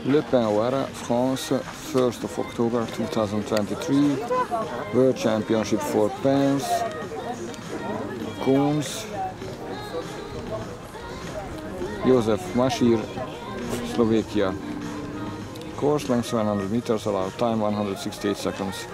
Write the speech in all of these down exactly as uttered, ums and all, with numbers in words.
Le Pen Ouara, France, first of October two thousand twenty-three, World Championship for Pens, Cones, József Masír, Slovakia. Course length seven hundred meters, allowed time one hundred sixty-eight seconds.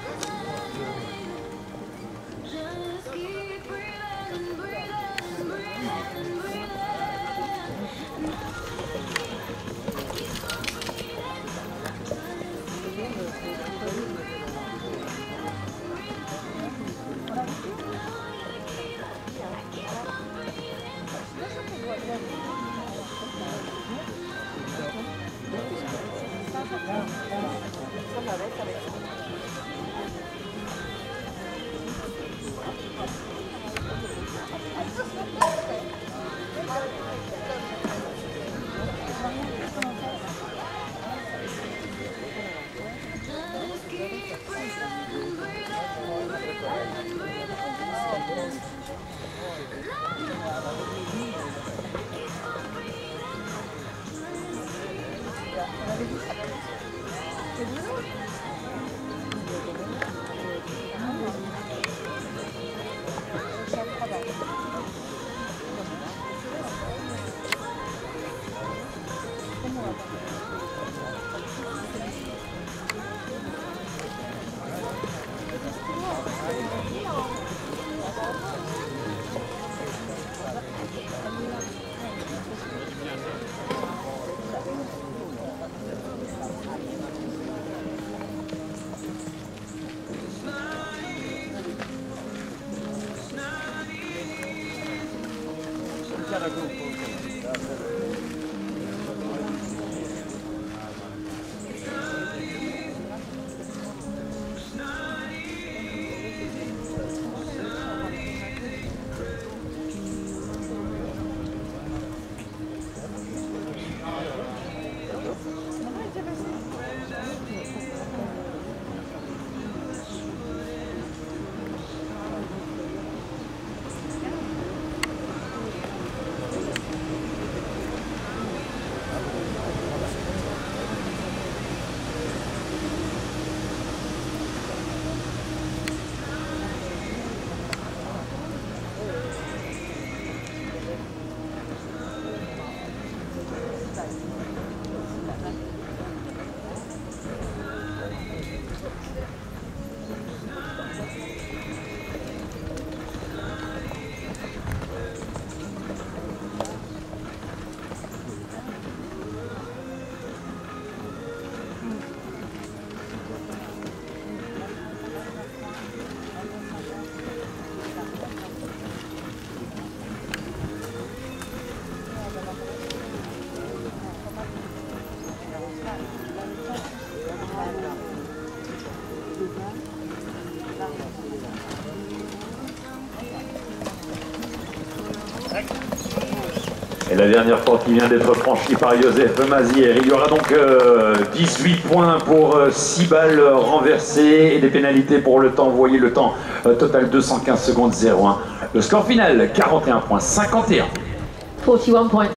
Et la dernière porte qui vient d'être franchie par József Masír. Il y aura donc euh, dix-huit points pour euh, six balles renversées et des pénalités pour le temps. Vous voyez le temps euh, total deux cent quinze secondes zéro un. Le score final quarante et un virgule cinquante et un. quarante-et-un points.